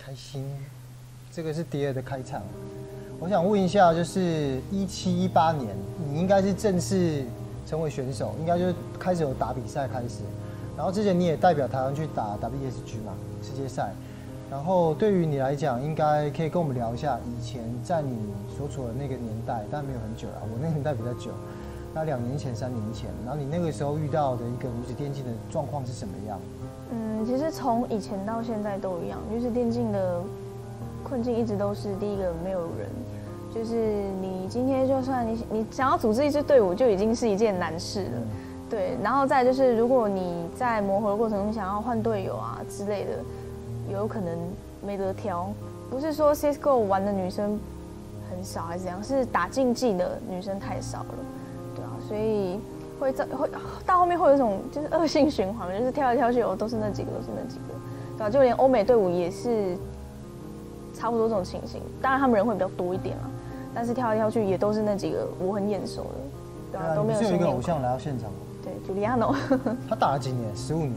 开心。这个是迪尔的开场。我想问一下，就是17、18年，你应该是正式成为选手，应该就开始有打比赛开始。然后之前你也代表台湾去打 WSG 嘛，世界赛。然后对于你来讲，应该可以跟我们聊一下以前在你所处的那个年代，但没有很久了，我那个年代比较久。那2年前、3年前，然后你那个时候遇到的一个女子电竞的状况是什么样？ 其实从以前到现在都一样，女子电竞的困境一直都是第一个没有人，就是你今天就算你想要组织一支队伍，就已经是一件难事了。对，然后再就是如果你在磨合的过程中想要换队友啊之类的，有可能没得挑。不是说 CS:GO 玩的女生很少还是怎样，是打竞技的女生太少了，对啊，所以会到后面会有一种就是恶性循环，就是挑来挑去都是那几个，对啊，就连欧美队伍也是差不多这种情形。当然他们人会比较多一点啦，但是挑来挑去也都是那几个我很眼熟的，对啊，都没有新面孔。 你是有一个偶像来到现场吗？ 对 ，Juliano 他打了几年？15年。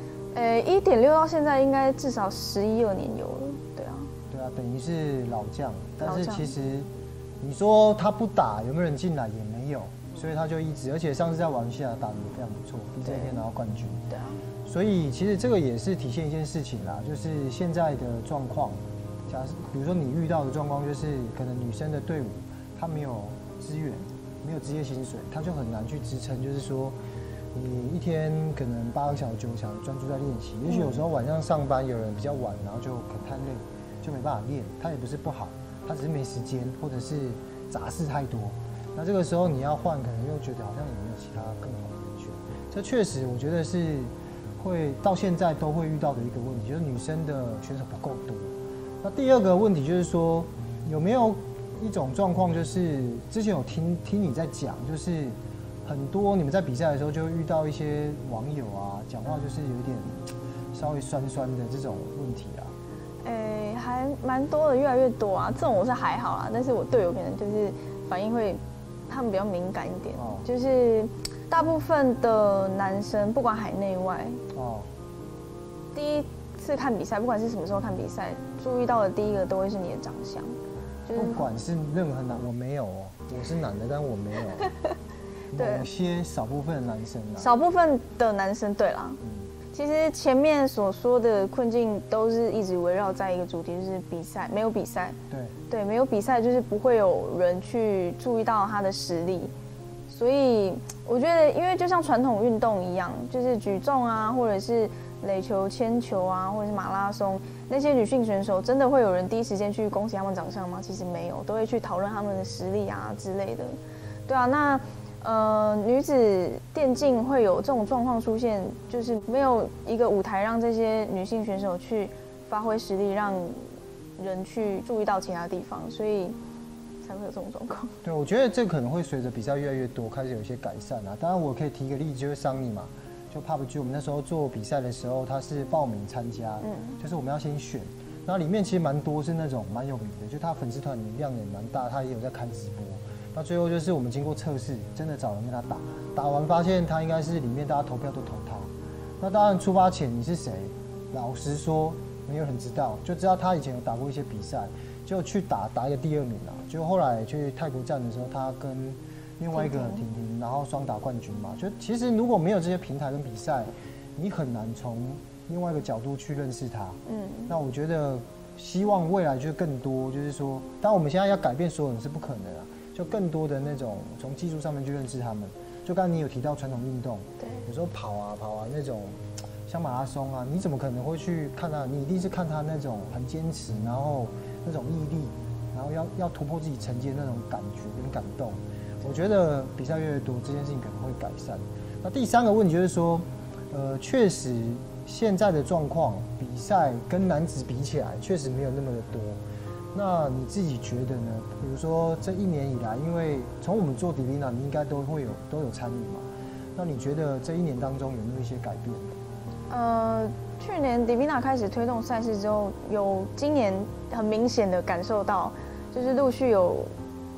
1.6到现在应该至少11、12年有了，对啊。 对啊，等于是老将，但是其实你说他不打，有没有人进来也没有，所以他就一直，而且上次在玩下打得也非常不错，第3天拿到冠军。 对啊。所以其实这个也是体现一件事情啦，就是现在的状况，假设比如说你遇到的状况，就是可能女生的队伍她没有资源，没有职业薪水，她就很难去支撑，就是说。你一天可能8个小时、9个小时专注在练习，也许有时候晚上上班有人比较晚，然后就可能太累，就没办法练。他也不是不好，他只是没时间，或者是杂事太多。那这个时候你要换，可能又觉得好像也没有其他更好的人选。这确实我觉得是会到现在都会遇到的一个问题，就是女生的选手不够多。那第二个问题就是说，有没有一种状况，就是之前有听你在讲，就是。很多你们在比赛的时候就会遇到一些网友啊，讲话就是有点稍微酸酸的这种问题啊。 还蛮多的，越来越多啊。这种我是还好啦，但是我队友可能就是反应会，他们比较敏感一点。就是大部分的男生，不管海内外，第一次看比赛，不管是什么时候看比赛，注意到的第一个都会是你的长相。 就是不管是任何男，我没有哦，我是男的，但我没有。某些少部分的男生啦， 少部分的男生，对啦。其实前面所说的困境都是一直围绕在一个主题，就是比赛，没有比赛。对，没有比赛就是不会有人去注意到他的实力。所以我觉得，因为就像传统运动一样，就是举重啊，或者是垒球、铅球啊，或者是马拉松，那些女性选手真的会有人第一时间去恭喜他们长相吗？其实没有，都会去讨论他们的实力啊之类的。对啊，那。女子电竞会有这种状况出现，就是没有一个舞台让这些女性选手去发挥实力，让人去注意到其他地方，所以才会有这种状况。 对，我觉得这可能会随着比赛越来越多，开始有一些改善啊。当然，我可以提一个例子，就是桑尼嘛，就 PUBG， 我们那时候做比赛的时候，他是报名参加，就是我们要先选，然后里面其实蛮多是那种蛮有名的，就他粉丝团量也蛮大，他也有在开直播。那最后就是我们经过测试，真的找人跟他打，打完发现他应该是里面大家投票都投他。那当然出发前你是谁，老实说没有人知道，就知道他以前有打过一些比赛，就去打一个第2名啊。就后来去泰国站的时候，他跟另外一个婷婷，然后双打冠军嘛。就其实如果没有这些平台跟比赛，你很难从另外一个角度去认识他。那我觉得希望未来就更多，就是说，当然我们现在要改变所有人是不可能啊。就更多的那种从技术上面去认识他们，就刚刚你有提到传统运动， 对， 有时候跑啊那种，像马拉松啊，你怎么可能会去看他？你一定是看他那种很坚持，然后那种毅力，然后要突破自己成绩的那种感觉跟感动。我觉得比赛越来越多，这件事情可能会改善。那第3个问题就是说，确实现在的状况，比赛跟男子比起来，确实没有那么的多。那你自己觉得呢？比如说这1年以来，因为从我们做 Divina， 你应该都有参与嘛？那你觉得这1年当中有没有一些改变？ 去年 Divina 开始推动赛事之后，有今年很明显的感受到，就是陆续有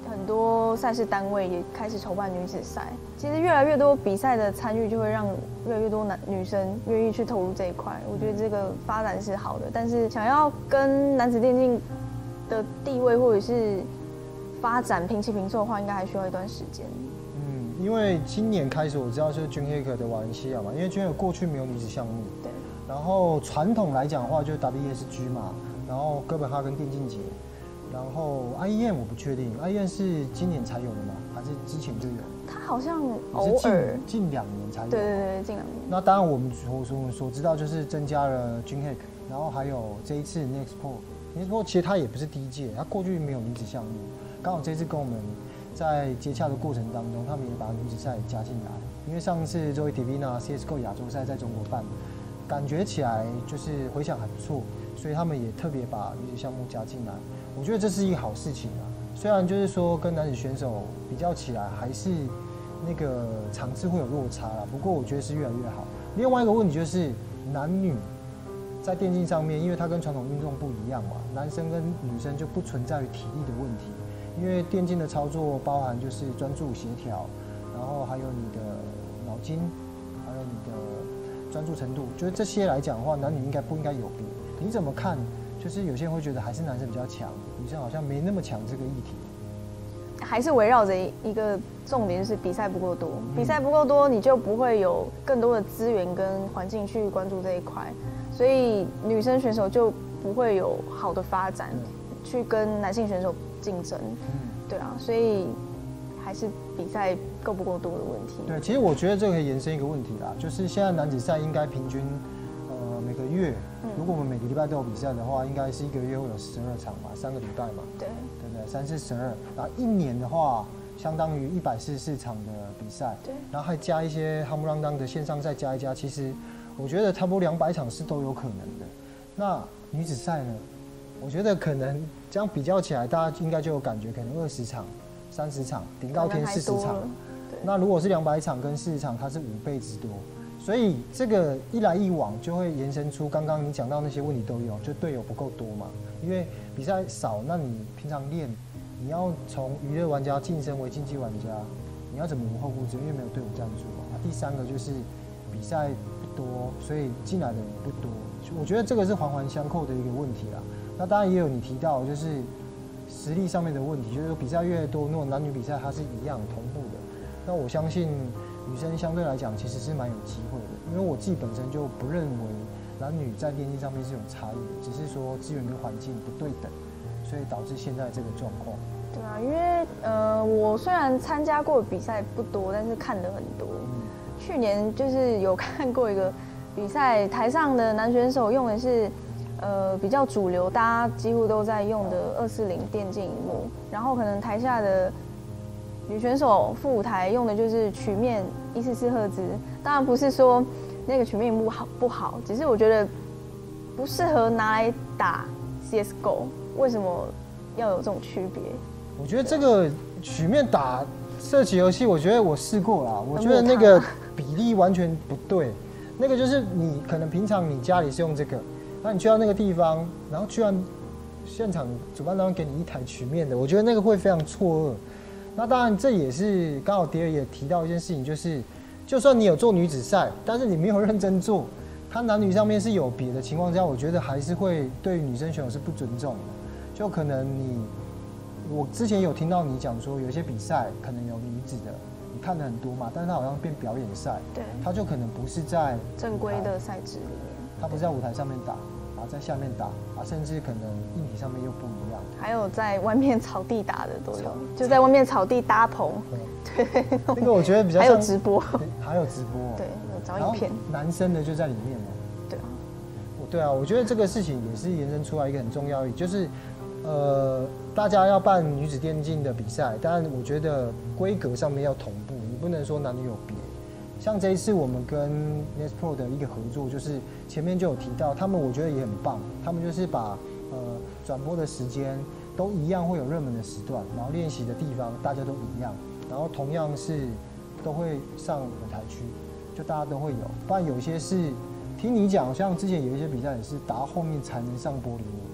很多赛事单位也开始筹办女子赛。其实越来越多比赛的参与，就会让越来越多女生愿意去投入这一块。我觉得这个发展是好的，但是想要跟男子电竞的地位或者是发展平起平坐的话，应该还需要一段时间。 因为今年开始我知道就是君黑克的瓦伦西亚嘛，因为君黑克过去没有女子项目， 对。 然后传统来讲的话，就是 WSG 嘛，然后哥本哈根电竞节，然后 IEM 我不确定 ，IEM 是今年才有的吗？还是之前就有？ 它好像偶尔近2年才有。 对，近2年。 那当然我们所知道就是增加了君黑克，然后还有这一次 Nextpro 其实它也不是第一届，它过去没有女子项目，刚好这次跟我们在接洽的过程当中，他们也把女子赛加进来。因为上次 Zoe Divina CSGO 亚洲赛在中国办，感觉起来就是回响还不错，所以他们也特别把女子项目加进来。我觉得这是一个好事情啊。虽然就是说跟男子选手比较起来，还是那个场次会有落差啦，不过我觉得是越来越好。另外一个问题就是男女在电竞上面，因为它跟传统运动不一样嘛，男生跟女生就不存在于体力的问题。因为电竞的操作包含就是专注协调，然后还有你的脑筋，还有你的专注程度，就是这些来讲的话，男女不应该有别。你怎么看？就是有些人会觉得还是男生比较强，女生好像没那么强这个议题。 还是围绕着一个重点，就是比赛不够多，比赛不够多，你就不会有更多的资源跟环境去关注这一块，所以女生选手就不会有好的发展，去跟男性选手竞争。对啊，所以还是比赛够不够多的问题。对， 其实我觉得这个可以延伸一个问题啦，就是现在男子赛应该平均，每个月，如果我们每个礼拜都有比赛的话，应该是1个月会有12场嘛，3个礼拜嘛。 对不对？3、4、12，然后1年的话，相当于144场的比赛。 对。然后还加一些夯不啷当的线上赛加一加，其实我觉得差不多200场是都有可能的。那女子赛呢？我觉得可能这样比较起来，大家应该就有感觉，可能20场、30场，顶高天40场。那如果是200场跟40场，它是5倍之多。所以这个一来一往，就会延伸出刚刚你讲到那些问题都有，就队友不够多嘛。因为比赛少，那你平常练，你要从娱乐玩家晋升为竞技玩家，你要怎么无后顾之忧？因为没有队伍赞助嘛。第3个就是比赛不多，所以进来的人不多。我觉得这个是环环相扣的一个问题啦。那当然也有你提到，就是实力上面的问题，就是说比赛越多，那种男女比赛它是一样同步的。那我相信女生相对来讲其实是蛮有机会的，因为我自己本身就不认为男女在电竞上面是有差异，只是说资源跟环境不对等，所以导致现在这个状况。 对啊，因为我虽然参加过的比赛不多，但是看得很多。去年就是有看过一个比赛，台上的男选手用的是。比较主流，大家几乎都在用的240电竞萤幕，然后可能台下的女选手副舞台用的就是曲面144赫兹。当然不是说那个曲面萤幕好不好，只是我觉得不适合拿来打 CSGO。为什么要有这种区别？ 我觉得这个曲面打射击游戏，我觉得我试过啦，我觉得那个比例完全不对。那个就是你可能平常你家里是用这个。那你去到那个地方，然后居然现场主办单位给你一台曲面的，我觉得那个会非常错愕。那当然这也是刚好迪尔也提到一件事情，就是就算你有做女子赛，但是你没有认真做，它男女上面是有别的情况下，我觉得还是会对女生选手是不尊重的。就可能我之前有听到你讲说，有一些比赛可能有女子的，你看的很多嘛，但是它好像变表演赛， 对， 它就可能不是在正规的赛制里面。 他不是在舞台上面打，然后在下面打，甚至可能硬体上面又不一样。 还有在外面草地打的都有，就在外面草地搭棚。对， 那个我觉得比较像。 还有直播。 还有直播。 对，有找影片。 男生的就在里面嘛。 对啊。 对啊，我觉得这个事情也是延伸出来一个很重要的，就是大家要办女子电竞的比赛，当然我觉得规格上面要同步，你不能说男女有别。像这一次我们跟 Nextpro 的一个合作，就是前面就有提到，他们我觉得也很棒，他们就是把转播的时间都一样，会有热门的时段，然后练习的地方大家都一样，然后同样是都会上舞台区，就大家都会有。不然有些是听你讲，像之前有一些比赛也是打到后面才能上玻璃幕，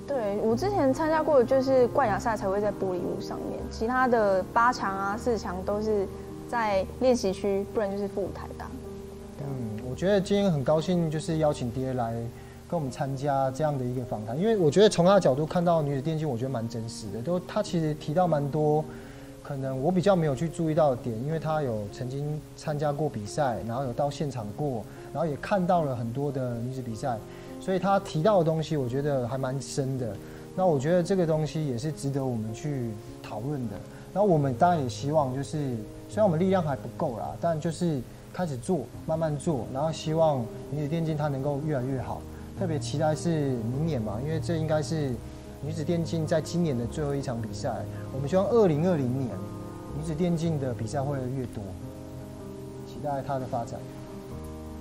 对，我之前参加过的就是冠亚赛才会在玻璃屋上面，其他的8强啊、4强都是在练习区，不然就是副舞台打。 我觉得今天很高兴，就是邀请爹来跟我们参加这样的一个访谈，因为我觉得从他的角度看到女子电竞，我觉得蛮真实的，他其实提到蛮多可能我比较没有去注意到的点，因为他有曾经参加过比赛，然后有到现场过，然后也看到了很多的女子比赛，所以他提到的东西，我觉得还蛮深的。那我觉得这个东西也是值得我们去讨论的。然后我们当然也希望，就是虽然我们力量还不够啦，但就是开始做，慢慢做，然后希望女子电竞它能够越来越好。特别期待是明年嘛，因为这应该是女子电竞在今年的最后一场比赛。我们希望2020年女子电竞的比赛会越多，期待它的发展。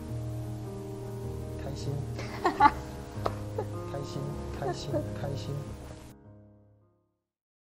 开心，开心，开心，开心。